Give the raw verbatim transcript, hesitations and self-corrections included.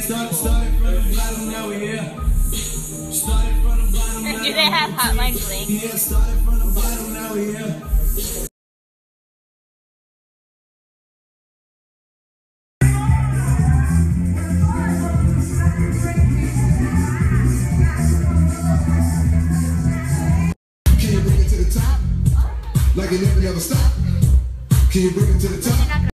started, started from the bottom, now we're here. Started from the bottom, now Do they have Hotline Bling? yeah, started from the bottom, now we're here. Can you bring it to the top? Like it never, never stop. Can you bring it to the top?